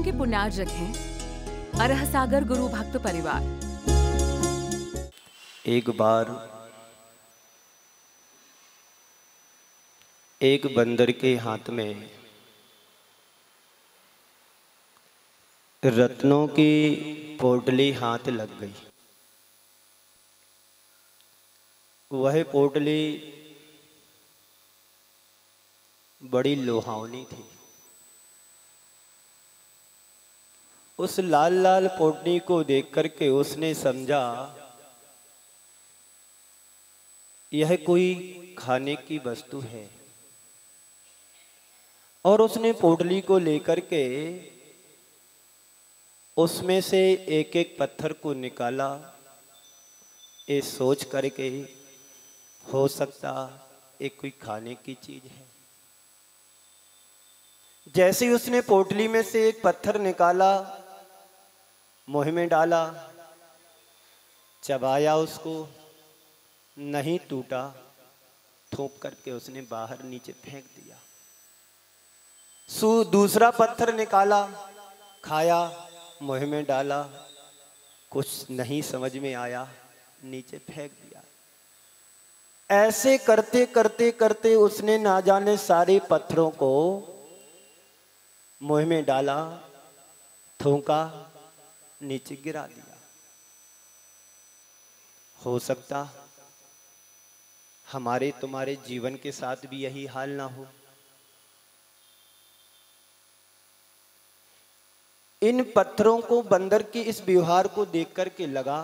कार्यक्रम के पुण्यार्जक हैं अरह सागर गुरु भक्त परिवार। एक बार एक बंदर के हाथ में रत्नों की पोटली हाथ लग गई। वह पोटली बड़ी लुभावनी थी। उस लाल लाल पोटली को देख करके उसने समझा यह कोई खाने की वस्तु है, और उसने पोटली को लेकर के उसमें से एक एक पत्थर को निकाला, ये सोच करके हो सकता ये कोई खाने की चीज है। जैसे ही उसने पोटली में से एक पत्थर निकाला, मुंह में डाला, चबाया, उसको नहीं टूटा, थूक करके उसने बाहर नीचे फेंक दिया। दूसरा पत्थर निकाला, खाया, मुंह में डाला, कुछ नहीं समझ में आया, नीचे फेंक दिया। ऐसे करते करते करते उसने ना जाने सारे पत्थरों को मुंह में डाला, थूका, नीचे गिरा दिया। हो सकता हमारे तुम्हारे जीवन के साथ भी यही हाल ना हो। इन पत्थरों को, बंदर के इस व्यवहार को देख करके लगा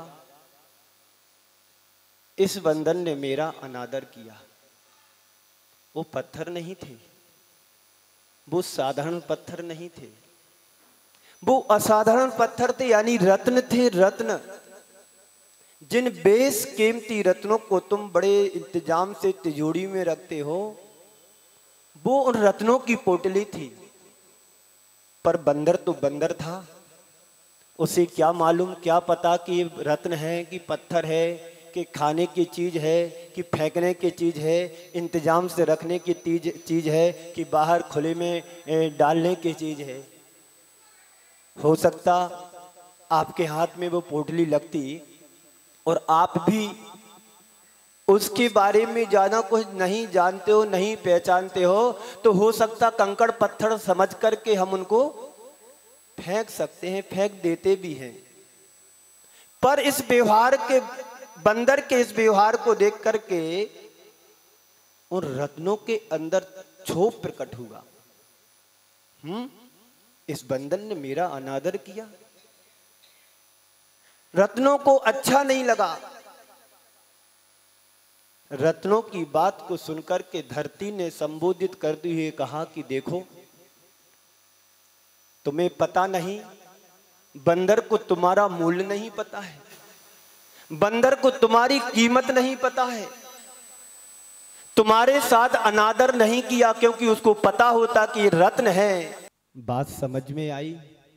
इस बंदर ने मेरा अनादर किया। वो पत्थर नहीं थे, वो साधारण पत्थर नहीं थे, वो असाधारण पत्थर थे, यानी रत्न थे। रत्न, जिन बेस कीमती रत्नों को तुम बड़े इंतजाम से तिजोरी में रखते हो, वो उन रत्नों की पोटली थी। पर बंदर तो बंदर था, उसे क्या मालूम, क्या पता कि रत्न है कि पत्थर है, कि खाने की चीज है कि फेंकने की चीज है, इंतजाम से रखने की चीज है कि बाहर खुले में डालने की चीज है। हो सकता आपके हाथ में वो पोटली लगती और आप भी उसके बारे में ज्यादा कुछ नहीं जानते हो, नहीं पहचानते हो, तो हो सकता कंकड़ पत्थर समझ करके हम उनको फेंक सकते हैं, फेंक देते भी हैं। पर इस व्यवहार के, बंदर के इस व्यवहार को देख करके उन रत्नों के अंदर क्षोभ प्रकट हुआ। इस बंदर ने मेरा अनादर किया, रत्नों को अच्छा नहीं लगा। रत्नों की बात को सुनकर के धरती ने संबोधित करते हुए कहा कि देखो, तुम्हें पता नहीं, बंदर को तुम्हारा मूल्य नहीं पता है, बंदर को तुम्हारी कीमत नहीं पता है, तुम्हारे साथ अनादर नहीं किया क्योंकि उसको पता होता कि ये रत्न है। बात समझ में आई?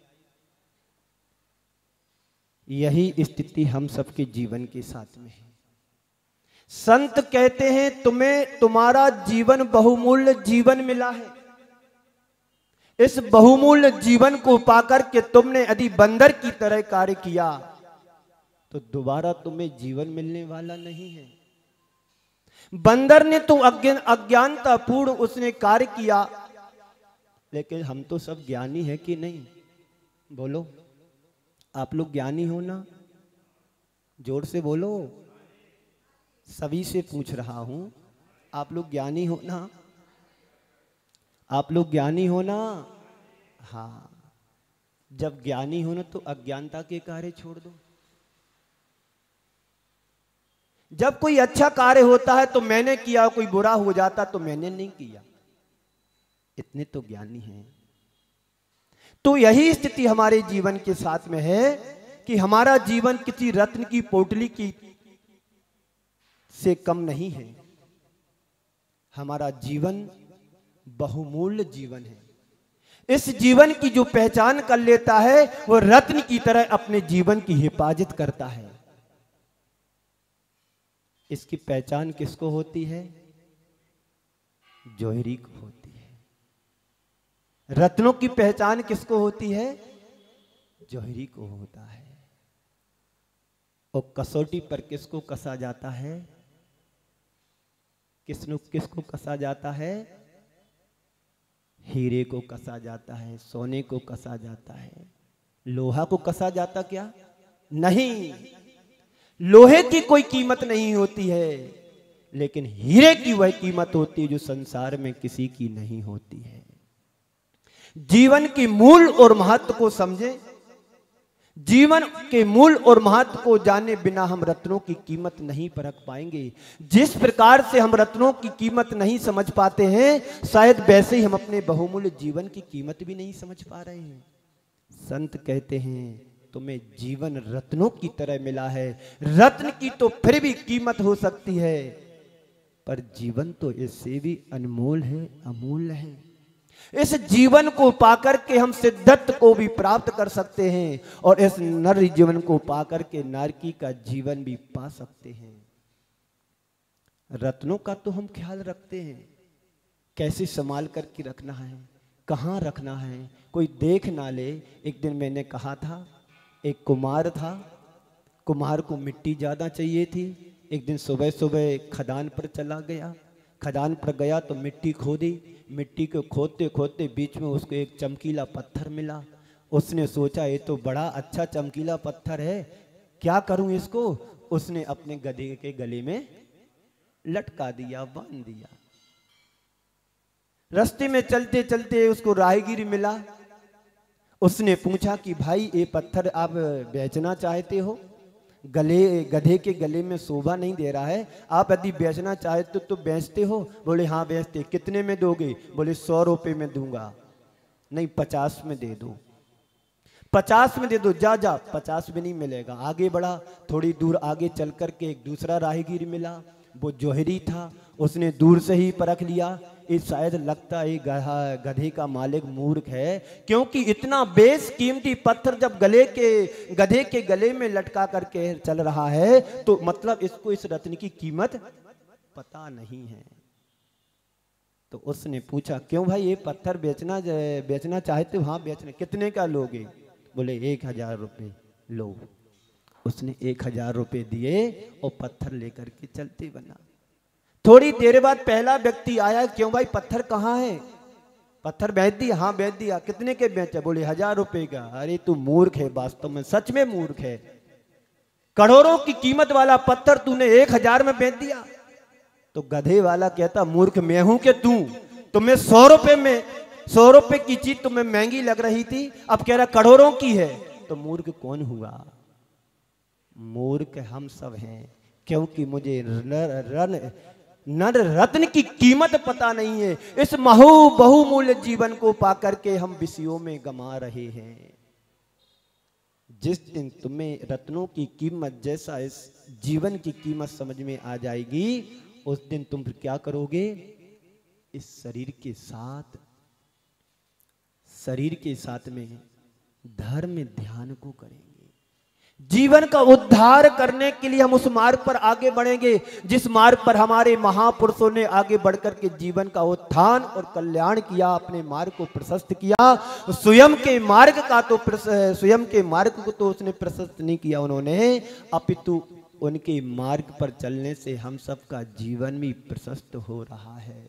यही स्थिति हम सबके जीवन के साथ में है। संत कहते हैं तुम्हें तुम्हारा जीवन बहुमूल्य जीवन मिला है। इस बहुमूल्य जीवन को पाकर के तुमने यदि बंदर की तरह कार्य किया तो दोबारा तुम्हें जीवन मिलने वाला नहीं है। बंदर ने तो अज्ञानता पूर्ण उसने कार्य किया, लेकिन हम तो सब ज्ञानी है कि नहीं? बोलो, आप लोग ज्ञानी हो ना? जोर से बोलो, सभी से पूछ रहा हूं, आप लोग ज्ञानी हो ना? आप लोग ज्ञानी हो ना? हाँ, जब ज्ञानी हो ना तो अज्ञानता के कार्य छोड़ दो। जब कोई अच्छा कार्य होता है तो मैंने किया, कोई बुरा हो जाता तो मैंने नहीं किया, इतने तो ज्ञानी हैं। तो यही स्थिति हमारे जीवन के साथ में है कि हमारा जीवन किसी रत्न की पोटली की से कम नहीं है। हमारा जीवन बहुमूल्य जीवन है। इस जीवन की जो पहचान कर लेता है वो रत्न की तरह अपने जीवन की हिफाजत करता है। इसकी पहचान किसको होती है? जौहरी को होती है। रत्नों की पहचान किसको होती है? जौहरी को होता है। और कसौटी पर किसको कसा जाता है? किसको कसा जाता है? हीरे को कसा जाता है, सोने को कसा जाता है। लोहा को कसा जाता क्या? नहीं, लोहे की कोई कीमत नहीं होती है, लेकिन हीरे की वह कीमत होती है जो संसार में किसी की नहीं होती है। जीवन की मूल और महत्व को समझे, जीवन के मूल और महत्व को जाने बिना हम रत्नों की कीमत नहीं परख पाएंगे। जिस प्रकार से हम रत्नों की कीमत नहीं समझ पाते हैं, शायद वैसे ही हम अपने बहुमूल्य जीवन की कीमत भी नहीं समझ पा रहे हैं। संत कहते हैं तुम्हें जीवन रत्नों की तरह मिला है। रत्न की तो फिर भी कीमत हो सकती है, पर जीवन तो इससे भी अनमोल है, अमूल्य है। इस जीवन को पाकर के हम सिद्धत्व को भी प्राप्त कर सकते हैं, और इस नर जीवन को पाकर के नारकी का जीवन भी पा सकते हैं। रत्नों का तो हम ख्याल रखते हैं, कैसे संभाल करके रखना है, कहाँ रखना है, कोई देख ना ले। एक दिन मैंने कहा था, एक कुम्हार था, कुम्हार को मिट्टी ज़्यादा चाहिए थी। एक दिन सुबह सुबह खदान पर चला गया, खदान पर गया तो मिट्टी खोदी, मिट्टी को खोदते खोदते बीच में उसको एक चमकीला पत्थर मिला। उसने सोचा ये तो बड़ा अच्छा चमकीला पत्थर है, क्या करूं इसको। उसने अपने गधे के गले में लटका दिया, बांध दिया। रास्ते में चलते चलते उसको राहगीर मिला। उसने पूछा कि भाई ये पत्थर आप बेचना चाहते हो? गधे के गले में शोभा नहीं दे रहा है, आप यदि बेचना चाहते तो बेचते हो? बोले हाँ बेचते। कितने में दोगे? बोले 100 रुपये में दूंगा। नहीं 50 में दे दो। 50 में दे दो। जा 50 में नहीं मिलेगा। आगे बढ़ा, थोड़ी दूर आगे चल करके एक दूसरा राहगीर मिला, वो जौहरी था। उसने दूर से ही परख लिया, ये शायद लगता है गधे का मालिक मूर्ख है, क्योंकि इतना बेशकीमती पत्थर जब गधे के गले में लटका करके चल रहा है तो मतलब इसको इस रत्न की कीमत पता नहीं है। तो उसने पूछा क्यों भाई ये पत्थर बेचना चाहते हो? हाँ बेचना। कितने का लोगे? बोले 1000 रुपये लो। उसने 1000 रुपये दिए और पत्थर लेकर के चलते बना। थोड़ी देर बाद पहला व्यक्ति आया, क्यों भाई पत्थर कहाँ है? पत्थर बेच दिया? हाँ बेच दिया। कितने के बेचा? बोले 1000 रुपये का। अरे तू मूर्ख है, वास्तव में सच में मूर्ख है। करोड़ों की कीमत वाला पत्थर तूने 1000 में बेच दिया। तो गधे वाला कहता मूर्ख मैं हूं कि तू? तुम्हें 100 रुपये में 100 रुपये की चीज तुम्हें महंगी लग रही थी, अब कह रहा करोड़ों की है। तो मूर्ख कौन हुआ? मूर्ख हम सब हैं, क्योंकि मुझे नर रत्न की कीमत पता नहीं है। इस बहुमूल्य जीवन को पाकर के हम विषयों में गमा रहे हैं। जिस दिन तुम्हें रत्नों की कीमत जैसा इस जीवन की कीमत समझ में आ जाएगी, उस दिन तुम फिर क्या करोगे? इस शरीर के साथ में धर्म ध्यान को करेंगे। जीवन का उद्धार करने के लिए हम उस मार्ग पर आगे बढ़ेंगे जिस मार्ग पर हमारे महापुरुषों ने आगे बढ़कर के जीवन का उत्थान और कल्याण किया, अपने मार्ग को प्रशस्त किया। स्वयं के मार्ग को तो उसने प्रशस्त नहीं किया उन्होंने, अपितु उनके मार्ग पर चलने से हम सबका जीवन भी प्रशस्त हो रहा है।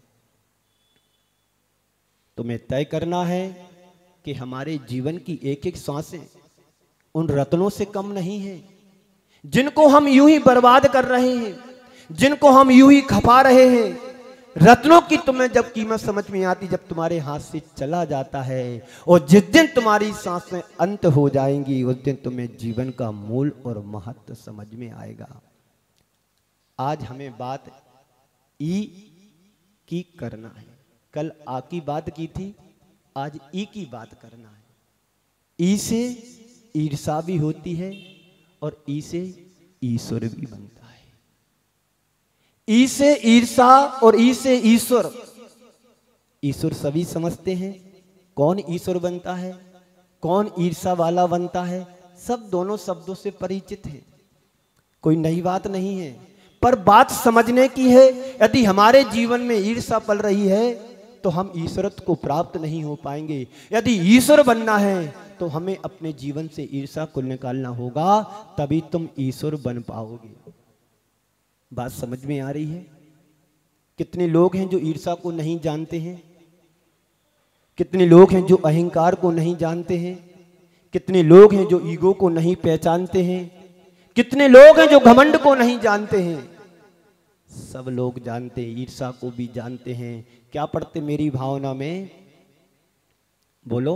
तुम्हें तय करना है कि हमारे जीवन की एक एक सांसें उन रत्नों से कम नहीं है, जिनको हम यूं ही बर्बाद कर रहे हैं, जिनको हम यूं ही खपा रहे हैं। रत्नों की तुम्हें जब कीमत समझ में आती, जब तुम्हारे हाथ से चला जाता है, और जिस दिन तुम्हारी सांसें अंत हो जाएंगी, उस दिन तुम्हें जीवन का मूल और महत्व समझ में आएगा। आज हमें बात ई की करना है। कल आ की बात की थी, आज ई की बात करना है। ई से ईर्षा भी होती है और ई से ईश्वर भी बनता है। ई से ईर्षा और ई से ईश्वर। ईश्वर सभी समझते हैं, कौन ईश्वर बनता है, कौन ईर्षा वाला बनता है, सब दोनों शब्दों से परिचित हैं, कोई नई बात नहीं है। पर बात समझने की है, यदि हमारे जीवन में ईर्षा पल रही है तो हम ईश्वरत्व को प्राप्त नहीं हो पाएंगे। यदि ईश्वर बनना है तो हमें अपने जीवन से ईर्ष्या को निकालना होगा, तभी तुम ईश्वर बन पाओगे। बात समझ में आ रही है? कितने लोग हैं जो ईर्ष्या को नहीं जानते हैं, कितने लोग हैं जो अहंकार को नहीं जानते हैं, कितने लोग हैं जो ईगो को नहीं पहचानते हैं, कितने लोग हैं जो घमंड को नहीं जानते हैं। सब लोग जानते हैं, ईर्ष्या को भी जानते हैं। क्या पढ़ते मेरी भावना में? बोलो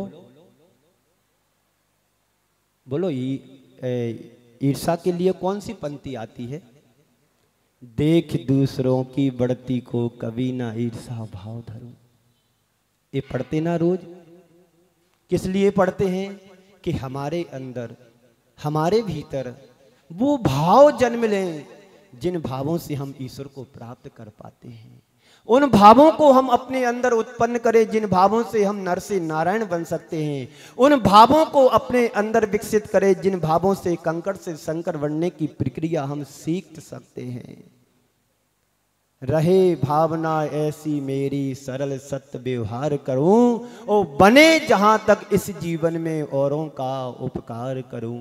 बोलो, ईर्ष्या के लिए कौन सी पंक्ति आती है? देख दूसरों की बढ़ती को कभी ना ईर्ष्या भाव धरूं। ये पढ़ते ना रोज? किस लिए पढ़ते हैं? कि हमारे अंदर, हमारे भीतर वो भाव जन्म लें जिन भावों से हम ईश्वर को प्राप्त कर पाते हैं। उन भावों को हम अपने अंदर उत्पन्न करें जिन भावों से हम नर से नारायण बन सकते हैं। उन भावों को अपने अंदर विकसित करें जिन भावों से कंकड़ से शंकर बनने की प्रक्रिया हम सीख सकते हैं। रहे भावना ऐसी मेरी, सरल सत्य व्यवहार करूं, और बने जहां तक इस जीवन में औरों का उपकार करूं।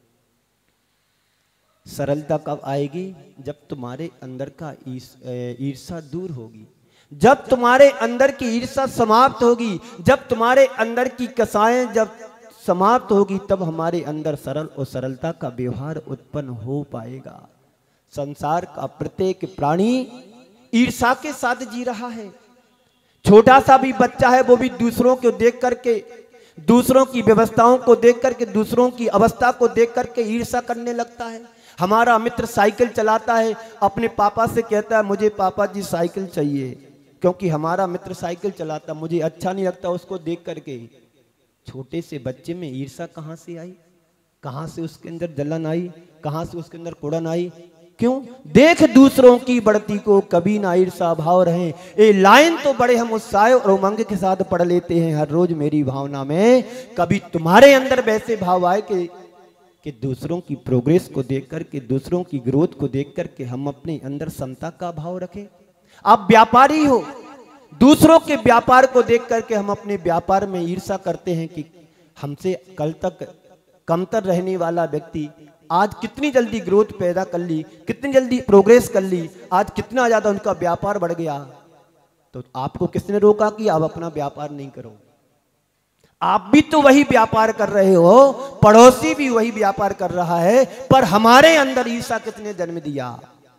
सरलता कब आएगी? जब तुम्हारे अंदर का ईर्ष्या दूर होगी, जब तुम्हारे अंदर की ईर्ष्या समाप्त होगी, जब तुम्हारे अंदर की कसाएं जब समाप्त होगी, तब हमारे अंदर सरल और सरलता का व्यवहार उत्पन्न हो पाएगा। संसार का प्रत्येक प्राणी ईर्ष्या के साथ जी रहा है। छोटा सा भी बच्चा है, वो भी दूसरों को देख करके, दूसरों की व्यवस्थाओं को देख करके, दूसरों की अवस्था को देख करके ईर्ष्या करने लगता है। हमारा मित्र साइकिल चलाता है, अपने पापा से कहता है मुझे पापा जी साइकिल चाहिए, क्योंकि हमारा मित्र साइकिल चलाता, मुझे अच्छा नहीं लगता उसको देख करके। छोटे से बच्चे में ईर्ष्या कहाँ से आई? कहाँ से उसके अंदर जलन आई? कहाँ से उसके अंदर कुड़न आई? क्यों? देख दूसरों की बढ़ती को कभी ना ईर्ष्या भाव रहे। ये लाइन तो बड़े हम उत्साह और उमंग के साथ पढ़ लेते हैं हर रोज मेरी भावना में। कभी तुम्हारे अंदर वैसे भाव आए कि दूसरों की प्रोग्रेस को देख करके, दूसरों की ग्रोथ को देख करके हम अपने अंदर समता का भाव रखें। आप व्यापारी हो, दूसरों के व्यापार को देख करके हम अपने व्यापार में ईर्ष्या करते हैं कि हमसे कल तक कमतर रहने वाला व्यक्ति आज कितनी जल्दी ग्रोथ पैदा कर ली, कितनी जल्दी प्रोग्रेस कर ली, आज कितना ज्यादा उनका व्यापार बढ़ गया। तो आपको किसने रोका कि आप अपना व्यापार नहीं करो? आप भी तो वही व्यापार कर रहे हो, पड़ोसी भी वही व्यापार कर रहा है, पर हमारे अंदर ईर्ष्या किसने जन्म दिया?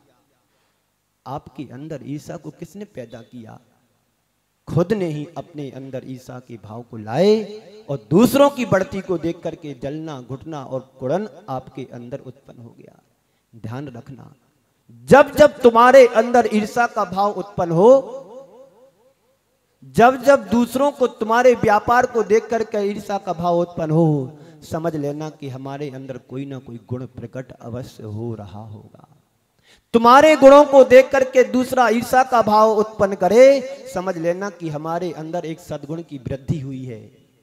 आपके अंदर ईर्ष्या को किसने पैदा किया? खुद ने ही अपने अंदर ईर्ष्या के भाव को लाए और दूसरों की बढ़ती को देख करके जलना, घुटना और कुड़न आपके अंदर उत्पन्न हो गया। ध्यान रखना, जब जब तुम्हारे अंदर ईर्ष्या का भाव उत्पन्न हो, जब जब दूसरों को तुम्हारे व्यापार को देख करके ईर्ष्या का भाव उत्पन्न हो, समझ लेना कि हमारे अंदर कोई ना कोई गुण प्रकट अवश्य हो रहा होगा। तुम्हारे गुणों को देख करके दूसरा ईर्ष्या का भाव उत्पन्न करे, समझ लेना कि हमारे अंदर एक सद्गुण की वृद्धि हुई है।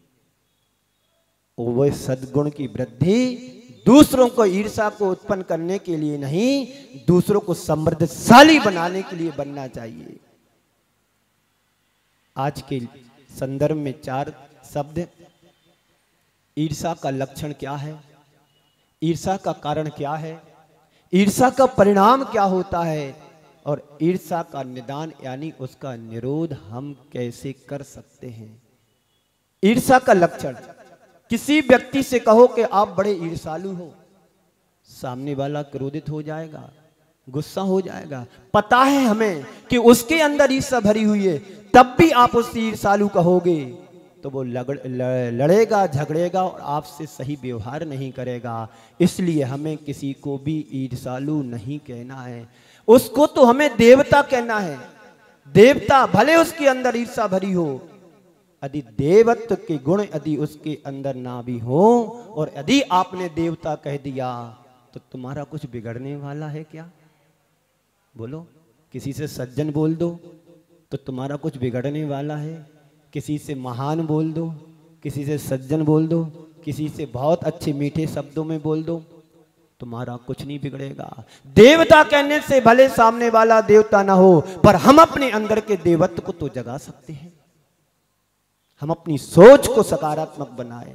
और वह सद्गुण की वृद्धि दूसरों को ईर्ष्या को उत्पन्न करने के लिए नहीं, दूसरों को समृद्धशाली बनाने के लिए बनना चाहिए। आज के संदर्भ में 4 शब्द। ईर्ष्या का लक्षण क्या है? ईर्ष्या का कारण क्या है? ईर्ष्या का परिणाम क्या होता है? और ईर्ष्या का निदान यानी उसका निरोध हम कैसे कर सकते हैं? ईर्ष्या का लक्षण, किसी व्यक्ति से कहो कि आप बड़े ईर्ष्यालु हो, सामने वाला क्रोधित हो जाएगा, गुस्सा हो जाएगा। पता है हमें कि उसके अंदर ईर्ष्या भरी हुई है, तब भी आप उससे ईर्ष्यालु कहोगे तो वो लड़ेगा, झगड़ेगा और आपसे सही व्यवहार नहीं करेगा। इसलिए हमें किसी को भी ईर्ष्यालु नहीं कहना है, उसको तो हमें देवता कहना है। देवता भले उसके अंदर ईर्ष्या भरी हो, यदि देवत्व के गुण यदि उसके अंदर ना भी हो और यदि आपने देवता कह दिया तो तुम्हारा कुछ बिगड़ने वाला है क्या? बोलो, किसी से सज्जन बोल दो तो तुम्हारा कुछ बिगड़ने वाला है? किसी से महान बोल दो, किसी से सज्जन बोल दो, किसी से बहुत अच्छे मीठे शब्दों में बोल दो, तुम्हारा कुछ नहीं बिगड़ेगा। देवता कहने से भले सामने वाला देवता ना हो, पर हम अपने अंदर के देवत्व को तो जगा सकते हैं। हम अपनी सोच को सकारात्मक बनाए,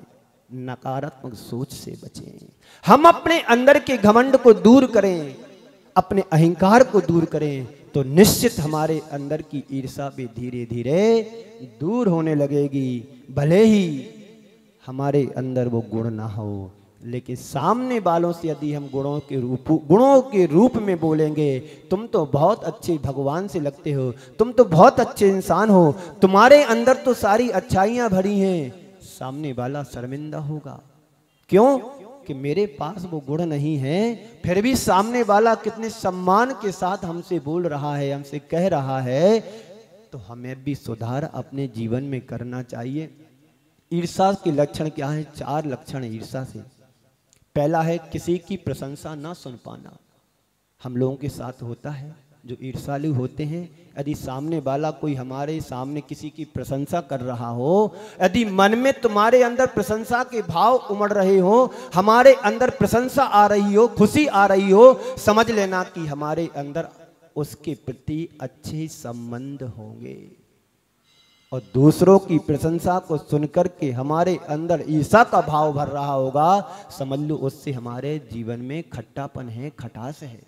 नकारात्मक सोच से बचें। हम अपने अंदर के घमंड को दूर करें, अपने अहंकार को दूर करें, तो निश्चित हमारे अंदर की ईर्ष्या भी धीरे धीरे दूर होने लगेगी। भले ही हमारे अंदर वो गुण ना हो, लेकिन सामने वालों से यदि हम गुणों के रूप में बोलेंगे, तुम तो बहुत अच्छे भगवान से लगते हो, तुम तो बहुत अच्छे इंसान हो, तुम्हारे अंदर तो सारी अच्छाइयाँ भरी हैं, सामने वाला शर्मिंदा होगा। क्यों? कि मेरे पास वो गुण नहीं है, फिर भी सामने वाला कितने सम्मान के साथ हमसे बोल रहा है, हमसे कह रहा है, तो हमें भी सुधार अपने जीवन में करना चाहिए। ईर्ष्या के लक्षण क्या है? 4 लक्षण ईर्ष्या से। पहला है किसी की प्रशंसा ना सुन पाना। हम लोगों के साथ होता है, जो ईर्ष्यालु होते हैं, यदि सामने वाला कोई हमारे सामने किसी की प्रशंसा कर रहा हो, यदि मन में तुम्हारे अंदर प्रशंसा के भाव उमड़ रहे हो, हमारे अंदर प्रशंसा आ रही हो, खुशी आ रही हो, समझ लेना कि हमारे अंदर उसके प्रति अच्छे संबंध होंगे। और दूसरों की प्रशंसा को सुनकर के हमारे अंदर ईर्ष्या का भाव भर रहा होगा, समझ लो उससे हमारे जीवन में खट्टापन है, खटास है।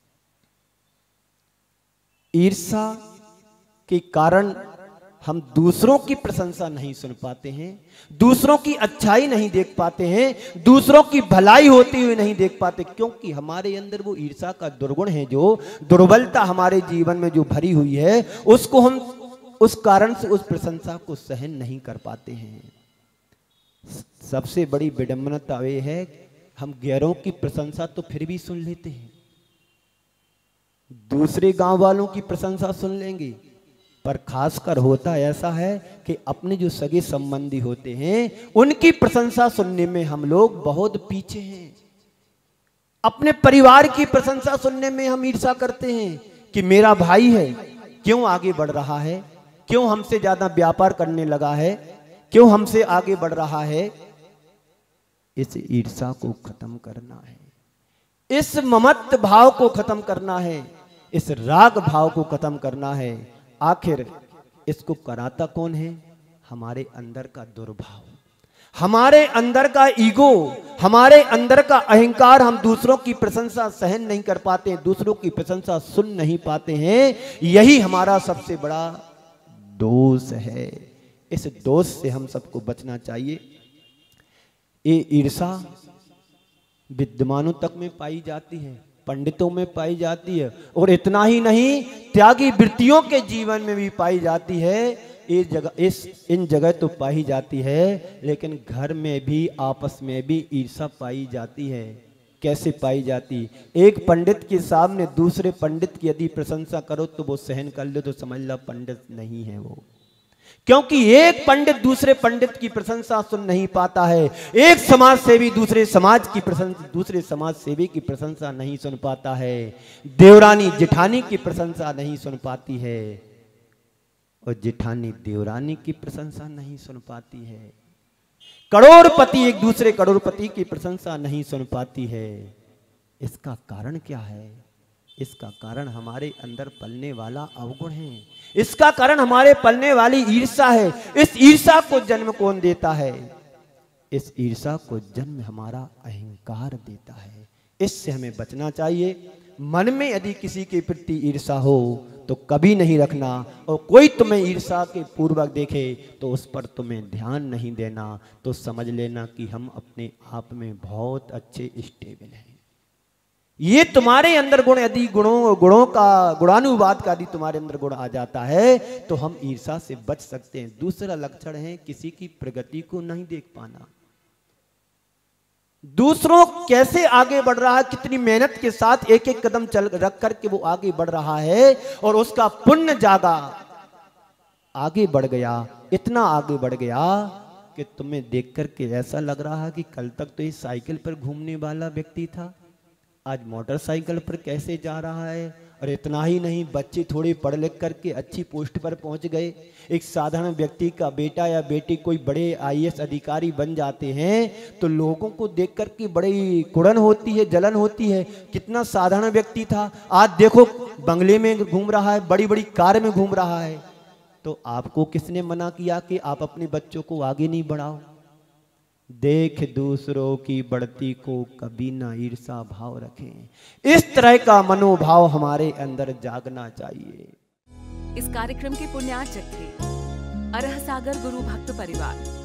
ईर्ष्या के कारण हम दूसरों की प्रशंसा नहीं सुन पाते हैं, दूसरों की अच्छाई नहीं देख पाते हैं, दूसरों की भलाई होती हुई नहीं देख पाते, क्योंकि हमारे अंदर वो ईर्ष्या का दुर्गुण है, जो दुर्बलता हमारे जीवन में जो भरी हुई है, उसको हम उस कारण से उस प्रशंसा को सहन नहीं कर पाते हैं। सबसे बड़ी विडंबना ये है, हम गैरों की प्रशंसा तो फिर भी सुन लेते हैं, दूसरे गांव वालों की प्रशंसा सुन लेंगे, पर खासकर होता ऐसा है कि अपने जो सगे संबंधी होते हैं उनकी प्रशंसा सुनने में हम लोग बहुत पीछे हैं। अपने परिवार की प्रशंसा सुनने में हम ईर्ष्या करते हैं कि मेरा भाई है, क्यों आगे बढ़ रहा है, क्यों हमसे ज्यादा व्यापार करने लगा है, क्यों हमसे आगे बढ़ रहा है। इस ईर्ष्या को खत्म करना है, इस ममत्व भाव को खत्म करना है, इस राग भाव को खत्म करना है। आखिर इसको कराता कौन है? हमारे अंदर का दुर्भाव, हमारे अंदर का ईगो, हमारे अंदर का अहंकार। हम दूसरों की प्रशंसा सहन नहीं कर पाते, दूसरों की प्रशंसा सुन नहीं पाते हैं, यही हमारा सबसे बड़ा दोष है। इस दोष से हम सबको बचना चाहिए। ये ईर्ष्या विद्वानों तक में पाई जाती है, पंडितों में पाई जाती है, और इतना ही नहीं, त्यागी वृत्तियों के जीवन में भी पाई जाती है। इन जगह तो पाई जाती है, लेकिन घर में भी आपस में भी ईर्ष्या पाई जाती है। कैसे पाई जाती? एक पंडित के सामने दूसरे पंडित की यदि प्रशंसा करो तो वो सहन कर ले, तो समझ लो पंडित नहीं है वो, क्योंकि एक पंडित दूसरे पंडित की प्रशंसा सुन नहीं पाता है, एक समाज सेवी दूसरे समाज सेवी की प्रशंसा नहीं सुन पाता है, देवरानी जेठानी की प्रशंसा नहीं सुन पाती है, और जेठानी देवरानी की प्रशंसा नहीं सुन पाती है, करोड़पति एक दूसरे करोड़पति की प्रशंसा नहीं सुन पाती है। इसका कारण क्या है? इसका कारण हमारे अंदर पलने वाला अवगुण है, इसका कारण हमारे पलने वाली ईर्ष्या है। इस ईर्ष्या को जन्म कौन देता है? इस ईर्ष्या को जन्म हमारा अहंकार देता है। इससे हमें बचना चाहिए। मन में यदि किसी के प्रति ईर्ष्या हो तो कभी नहीं रखना, और कोई तुम्हें ईर्ष्या के पूर्वक देखे तो उस पर तुम्हें ध्यान नहीं देना, तो समझ लेना कि हम अपने आप में बहुत अच्छे स्टेबल हैं। ये तुम्हारे अंदर गुण, यदि गुणों का गुणानुवाद का यदि तुम्हारे अंदर गुण आ जाता है तो हम ईर्ष्या से बच सकते हैं। दूसरा लक्षण है किसी की प्रगति को नहीं देख पाना। दूसरों कैसे आगे बढ़ रहा है, कितनी मेहनत के साथ एक एक कदम चल रख करके वो आगे बढ़ रहा है, और उसका पुण्य जागा, आगे बढ़ गया, इतना आगे बढ़ गया कि तुम्हें देख करके ऐसा लग रहा है कि कल तक तो ये साइकिल पर घूमने वाला व्यक्ति था, आज मोटरसाइकिल पर कैसे जा रहा है। और इतना ही नहीं, बच्चे थोड़े पढ़ लिख करके अच्छी पोस्ट पर पहुंच गए। एक साधारण व्यक्ति का बेटा या बेटी कोई बड़े आईएएस अधिकारी बन जाते हैं तो लोगों को देख करके बड़ी कुड़न होती है, जलन होती है। कितना साधारण व्यक्ति था, आज देखो बंगले में घूम रहा है, बड़ी बड़ी कार में घूम रहा है। तो आपको किसने मना किया कि आप अपने बच्चों को आगे नहीं बढ़ाओ? देख दूसरों की बढ़ती को कभी ना ईर्षा भाव रखें। इस तरह का मनोभाव हमारे अंदर जागना चाहिए। इस कार्यक्रम के पुण्यार्चक थे अरह सागर गुरु भक्त परिवार।